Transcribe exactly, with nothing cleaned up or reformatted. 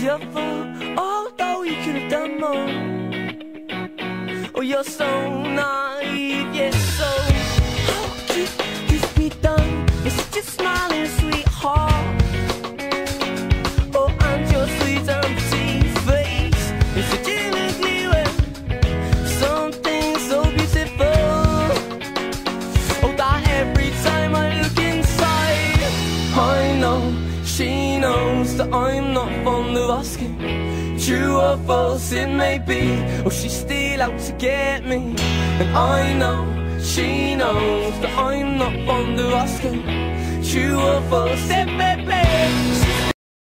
careful, although you could have done more. Oh, you're so naive, yes, so how could this be done with such a smiling sweetheart? Oh, and your sweet and pretty face is such an ugly way, something so beautiful. Oh, that every time I look inside, I know she knows that I'm not fond of asking. True or false it may be, or she's still out to get me. And I know she knows that I'm not fond of asking. True or false it may be.